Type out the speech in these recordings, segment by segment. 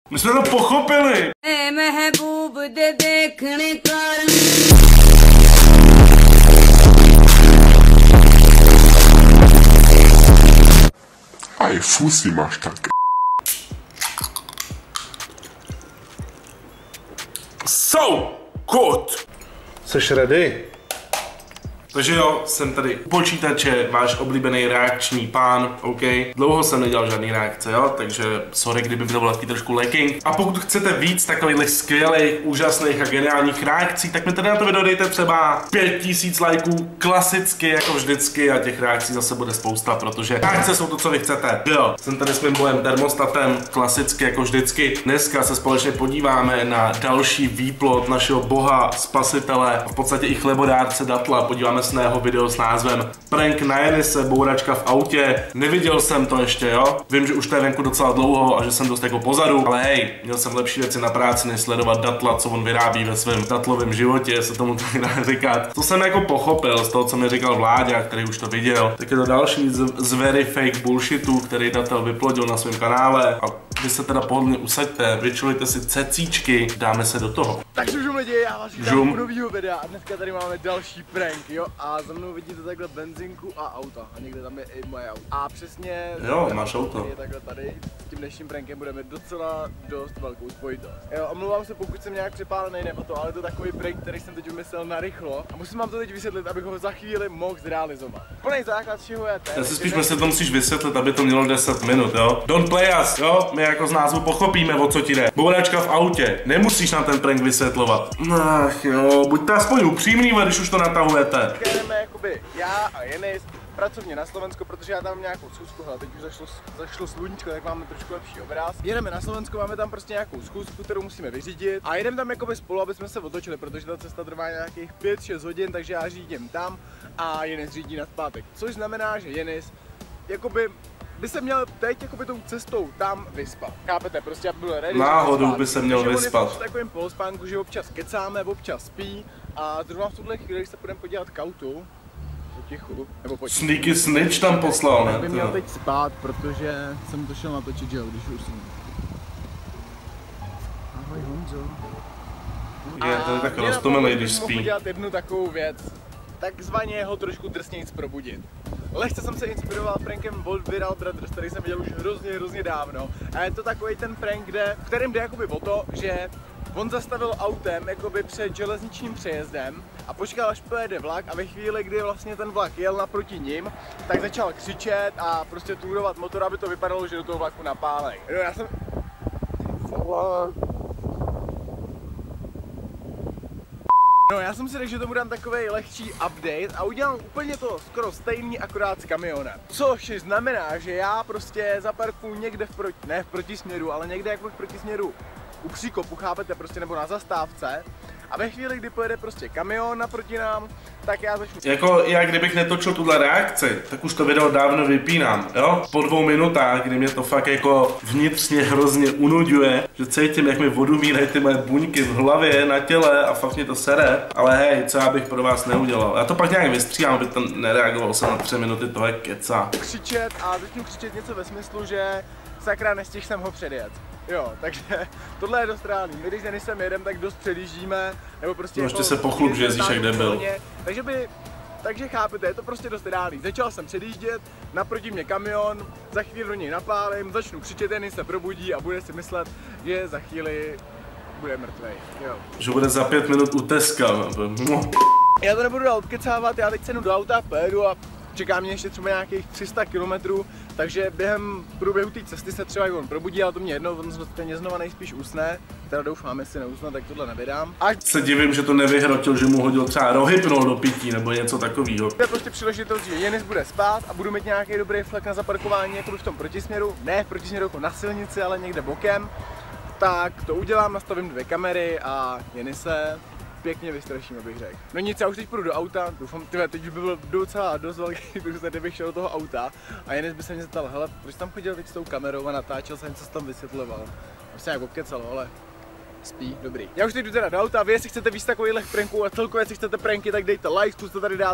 My jsme to pochopili! Aj fusy máš tak. So good! Jseš ready? Takže jo, jsem tady u počítače, váš oblíbený reakční pán, OK. Dlouho jsem nedělal žádný reakce, jo, takže sorry, kdyby to bylo trošku lacking. A pokud chcete víc takových skvělých, úžasných a geniálních reakcí, tak mi tady na to video dejte třeba 5000 lajků, klasicky jako vždycky, a těch reakcí zase bude spousta, protože reakce jsou to, co vy chcete. Jo, jsem tady s mým bojem termostatem, klasicky jako vždycky. Dneska se společně podíváme na další výplod našeho boha, spasitele, v podstatě i chlebodárce Datla. Podíváme se na jeho video s názvem Prank na Jenise, bouračka v autě. Neviděl jsem to ještě, jo. Vím, že už to je venku docela dlouho a že jsem dost jako pozadu, ale hej, měl jsem lepší věci na práci, než sledovat Datla, co on vyrábí ve svém datlovém životě, se tomu tak dá říkat. To jsem jako pochopil z toho, co mi říkal Vláďa, který už to viděl. Tak je to další z very fake bullshitu, který Datel vyplodil na svém kanále. A vy se teda pohodlně usaďte, vyčulujte si cecíčky, dáme se do toho. Takže žum lidi, já vás vítám u novýho videa a dneska tady máme další prank, jo, a za mnou vidíte takhle benzinku a auta a někde tam je i moje auto. A přesně, jo, máš auto. Je takhle tady, s tím dnešním prankem budeme docela dost velkou spojitost. Jo, omlouvám se, pokud jsem nějak přepálený nebo to, ale je to takový prank, který jsem teď vymyslel na rychlo a musím vám to teď vysvětlit, abych ho za chvíli mohl zrealizovat. Plný základ čeho je ten. Já si spíš myslím, to musíš vysvětlit, aby to mělo 10 minut, jo. Don't play us, jo, my jako z názvu pochopíme, o co ti jde. Bouračka v autě, nemusíš nám ten prank vysvětlovat. Ach jo, buďte aspoň upřímný, když už to natahujete. Jdeme jakoby já a Jenis pracovně na Slovensko, protože já tam mám nějakou schůzku, hele, teď už zašlo sluníčko, tak máme trošku lepší obraz. Jedeme na Slovensko, máme tam prostě nějakou schůzku, kterou musíme vyřídit a jedeme tam jakoby spolu, aby jsme se otočili, protože ta cesta trvá nějakých 5-6 hodin, takže já řídím tam a Jenis řídí nazpátek. Což znamená, že Jenis jakoby by se měl teď jakoby tou cestou tam vyspat. Chápete, prostě aby byl ready. Náhodou by se měl vyspat. Takže on je v takovém polospánku, že občas kecáme, občas spí a zrovna v tuhle chvíli, když se půjdeme podívat k autu, potichu, nebo pojď. Sneaky snitch tam poslal, ne? Já bych měl teď spát, protože jsem to šel natočit, že jo, když už jsem. Ahoj Honzo. Je to tak roztomilej, když spí. Mohu dělat jednu takovou věc, takzvaně ho trošku drsnějc probudit. Lehce jsem se inspiroval prankem Volt Viral Brothers, který jsem viděl už hrozně dávno. A je to takový ten prank, v kterém jde jakoby o to, že on zastavil autem jakoby před železničním přejezdem a počkal, až pojede vlak, a ve chvíli, kdy vlastně ten vlak jel naproti ním, tak začal křičet a prostě túrovat motor, aby to vypadalo, že do toho vlaku napálej. No, já jsem... No, já jsem si řekl, že tomu dám takovej lehčí update a udělám úplně to skoro stejný, akorát s kamionem. Což znamená, že já prostě zaparkuju někde ne v protisměru, ale někde jako v protisměru u příkopu, chápete, prostě, nebo na zastávce. A ve chvíli, kdy pojede prostě kamion naproti nám, tak já začnu... Jako já kdybych netočil tuhle reakci, tak už to video dávno vypínám, jo? Po 2 minutách, kdy mě to fakt jako vnitřně hrozně unuďuje, že cítím, jak mi odumírají ty moje buňky v hlavě, na těle a fakt mě to sere. Ale hej, co já bych pro vás neudělal? Já to pak nějak vystříhám, aby to nereagoval se na 3 minuty toho keca. Křičet a začnu křičet něco ve smyslu, že sakra, nestihl jsem ho předjet. Jo, takže tohle je dost reálný. My když Jenisem jedem, tak dost předjíždíme, nebo prostě... No, ještě se pochlup, že jezdíš jak debil. Takže chápete, je to prostě dost reálný. Začal jsem předjíždět, naproti mě kamion, za chvíli do něj napálím, začnu křičet, Jenis se probudí a bude si myslet, že za chvíli bude mrtvej. Jo. Že bude za 5 minut u Teska. Já to nebudu dál odkecávat, já teď cenu do auta, pojedu a čeká mě ještě třeba nějakých 300 km, takže během průběhu té cesty se třeba i on probudí, ale to mě jedno, on stejně znova nejspíš usne, teda doufám, jestli neusne, tak tohle nevydám. Až se divím, že to nevyhrotil, že mu hodil třeba rohypnol do pití nebo něco takového. To je prostě příležitost, že Jenis bude spát a budu mít nějaký dobrý flek na zaparkování jako v tom protisměru, ne v protisměru jako na silnici, ale někde bokem, tak to udělám, nastavím 2 kamery a Jenise pěkně vystraším, abych řekl. No nic, já už teď půjdu do auta, doufám, teď už by byl docela dost velký průzor, kdybych šel do toho auta a Jenis by se mě zeptal, hele, proč tam chodil teď s tou kamerou a natáčel jsem, co jsi tam vysvětloval. Prostě nějak obkecal, ale spí, dobrý. Já už teď jdu teda do auta, vy jestli chcete víc takových pranků a celkově jestli chcete pranky, tak dejte like, zkuste tady dát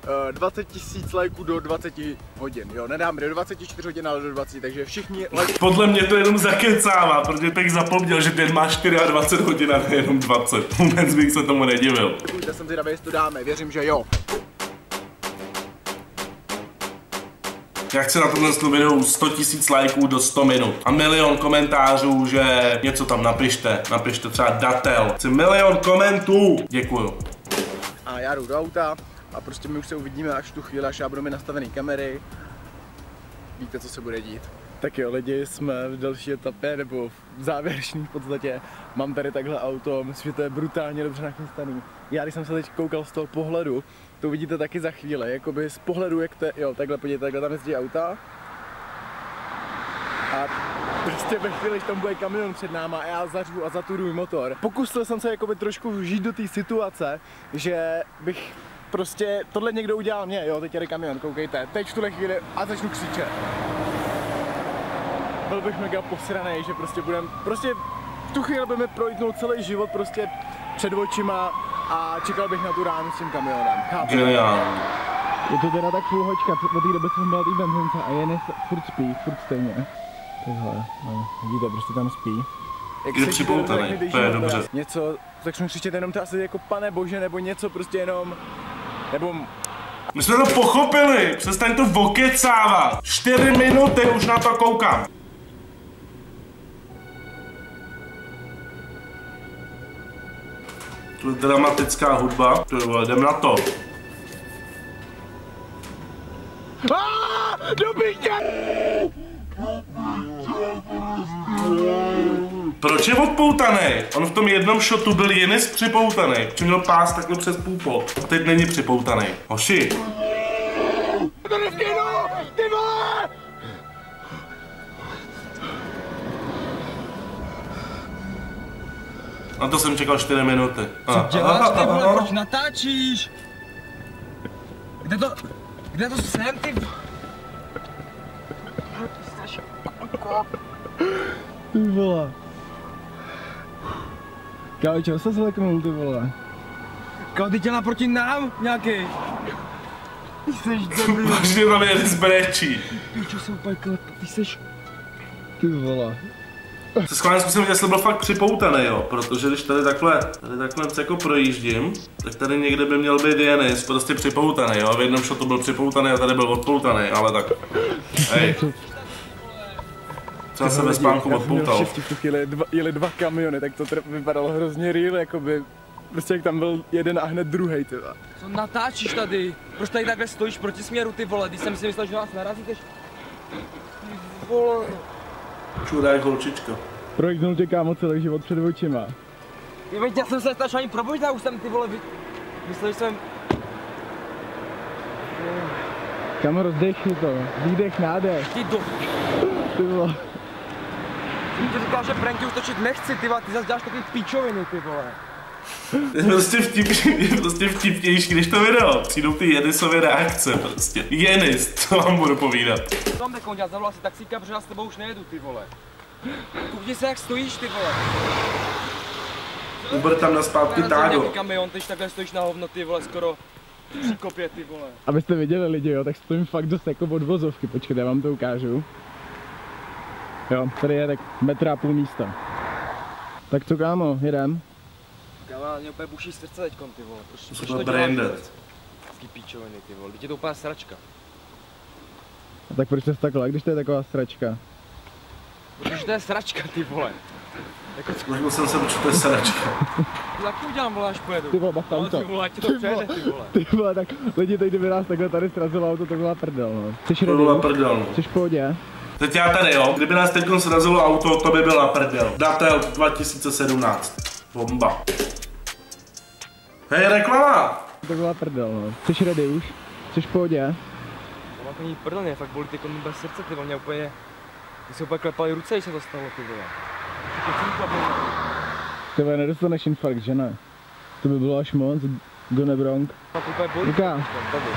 20 000 lajků do 20 hodin, jo, nedáme do 24 hodin, ale do 20, takže všichni lajky. Podle mě to jenom zakecává, protože Pek zapomněl, že ten má 24 hodin a nejenom 20. Vůbec bych se tomu nedivil. Já jsem zvědavý, jestli to dáme, věřím, že jo. Já chci na tomhle videu 100 000 lajků do 100 minut a 1 000 000 komentářů, že něco tam napište třeba datel. Chci 1 000 000 komentů, děkuju. A já jdu do auta a prostě my už se uvidíme až tu chvíli, až já budu mít nastavený kamery. Víte, co se bude dít. Tak jo, lidi, jsme v další etapě, nebo v závěrečný v podstatě. Mám tady takhle auto, myslím, že to je brutálně dobře nachystaný. Já když jsem se teď koukal z toho pohledu, to uvidíte taky za chvíli, jakoby z pohledu, jak to je, jo, takhle podívejte, takhle tam jezdí auta. A prostě ve chvíli, že tam bude kamion před náma a já zařvu a zaturuju motor. Pokusil jsem se jakoby trošku vžít do té situace, že bych prostě tohle někdo udělal mě, jo, teď jede kamion, koukejte, teď v tuhle chvíli a začnu křičet. Byl bych mega posranej, že prostě v tu chvíli by mi projítnul celý život prostě před očima a čekal bych na tu ránu s tím kamionem. Chápu? Geniální. Je to teda tak půl hoďka, od té doby jsem byl tý benzince a jen furt spí, furt stejně. Tohle, no, vidíte, prostě tam spí. Je připoutaný, to je dobře. Něco, začnu křičet jenom to asi jako Pane Bože, nebo něco prostě jenom, nebo... My jsme to pochopili, přestaň to vokecávat. 4 minuty už na to koukám. To je dramatická hudba, jdem na to. Proč je odpoutaný? On v tom jednom shotu byl Jenis připoutaný, protože měl pás takhle přes půpot. A teď není připoutaný. Hoši. To neskynu! Ty vole! Na to jsem čekal 4 minuty. Co děláš, ty vole, proč natáčíš? Kde to jsem, ty? Ty vole. Kámo, čeho se zleknul, ty vole? Kámo, ty dělá proti nám nějaký. Ty seš debil. Vážně tam je zbrečí. Ty čo se úplně klep, ty seš... Ty vole. Se schválně zkusím vidět, jestli byl fakt připoutaný, jo, protože když tady takhle jako projíždím, tak tady někde by měl být Jenis prostě připoutaný, jo, v jednom shotu byl připoutaný a tady byl odpoutaný, ale tak, hej. Co se ve spánku odpoutal. V tu chvíli jeli 2 kamiony, tak to vypadalo hrozně real, jakoby, prostě jak tam byl jeden a hned druhej, ty vole. Co natáčíš tady? Proč tady takhle stojíš proti směru, ty vole, když jsem si myslel, že vás narazíte. Ty vole. Čurák holčička. Projítnul tě, kámo, celý život před očima. Já jsem se snažil ani probudit a už jsem, ty vole, myslel, že jsem... Kámo, rozdechni to, výdech, nádech. Ty vole. Jsem ti říkal, že pranky už točit nechci, ty vole, ty zase děláš takový píčoviny, ty vole. Je prostě vtipnější, když to video. Přijdou ty Jenisovy reakce prostě. Jenis, co vám budu povídat. Tam takovou dělat, zavolal si taxíka, protože já s tebou už nejedu, ty vole. Koukni se, jak stojíš, ty vole. Bude tam naspátky tágo. Kamion, teď takhle stojíš na hovno, ty vole, skoro při kopě, ty vole. Abyste viděli lidi, jo, tak stojím fakt dost jako od vozovky, počkejte, já vám to ukážu. Jo, tady je tak 1,5 metra místa. Tak co, kámo, jedem? Kámo, mě úplně buší srdce teďkon, ty vole, proč to děláš? Taký píčoviny, ty vole, teď je to úplná sračka. A tak proč to takhle, když to je taková sračka? Protože to je sračka, ty vole. Jako jsem se určitě sračka. Jak to udělám, vole, až pojedu? Ty vole, bav tam to. Ty vole, ať ti to přejde, ty vole. Ty vole, tak lidi, teď kdyby nás takhle tady srazilo auto, to byla prdel, no. To byla prdel, no. Jsi v pohodě? Teď já tady, jo, kdyby nás teď srazilo auto, to by byla prdel. Datel 2017. Bomba. Hej, reklama! To byla prdel, no. Jsi ready už? Jsi v pohodě? To není prdel, mě fakt bolí ty bez srdce, ty vole, mě úplně... Ty si úplně klepali ruce, když se to stalo, ty vole. Ty vole, nedostaneš infarkt, že ne? To by bylo až moc, do Nebronk. Luka.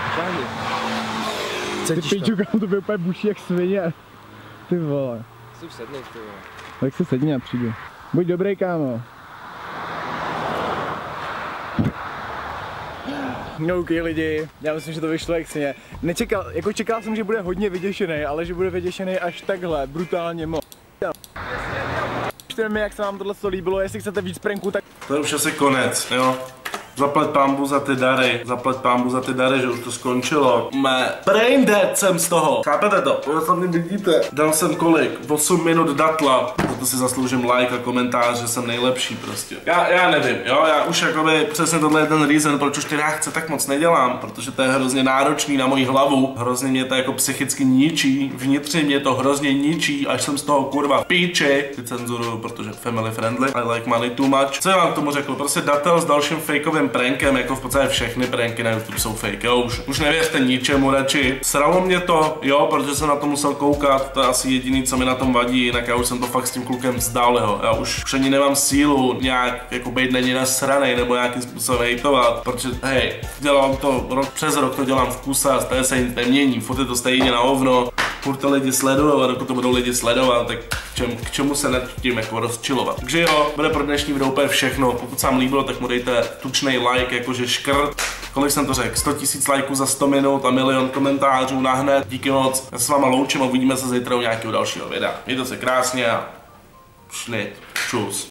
Ty píču, kam to by úplně buší jak svině. Ty vole. Jsi už sednej, ty vole. Tak se sedni a přijdu. Buď dobrý, kámo. No ok lidi, já myslím, že to vyšlo exceně. Čekal jsem, že bude hodně vyděšený, ale že bude vyděšený až takhle, brutálně moc. Pište mi, jak se vám tohle líbilo, jestli chcete víc pranků, tak... To je už asi konec, jo. Zaplať pánbu za ty dary, že už to skončilo. Brain dead jsem z toho, chápete to? To sami vidíte. Dal jsem kolik? 8 minut datla. Za to si zasloužím like a komentář, že jsem nejlepší prostě. Já nevím, jo, já už jakoby přesně tohle je ten reason, proč už ty reakce tak moc nedělám, protože to je hrozně náročný na moji hlavu. Hrozně mě to jako psychicky ničí, vnitřně mě to hrozně ničí, až jsem z toho kurva píči. Ty cenzuruju, protože family friendly, I like money too much. Co já vám k tomu řekl? Prostě datel s dalším fakeovým prankem, jako v podstatě všechny pranky na YouTube jsou fake, jo, už nevěřte ničemu radši. Sralo mě to, jo, protože jsem na to musel koukat, to je asi jediný, co mi na tom vadí, jinak já už jsem to fakt s tím klukem vzdal, jo. Já už ani nemám sílu nějak jako být na ně nasranej nebo nějakým způsobem hejtovat, protože hej, dělám to přes rok to dělám v kuse a stále se nic nemění, furt je to stejně na hovno, furt to lidi sledují a dokud to budou lidi sledovat, tak k čemu se nad tím jako rozčilovat. Takže jo, bude pro dnešní video úplně všechno, pokud se vám líbilo, tak mu dejte tučnej like, jakože škrt. Kolik jsem to řekl? 100 000 lajků za 100 minut a 1 000 000 komentářů nahned. Díky moc. Já se s váma loučím a uvidíme se zítra u nějakého dalšího videa. Mějte se krásně a šlit. Čus.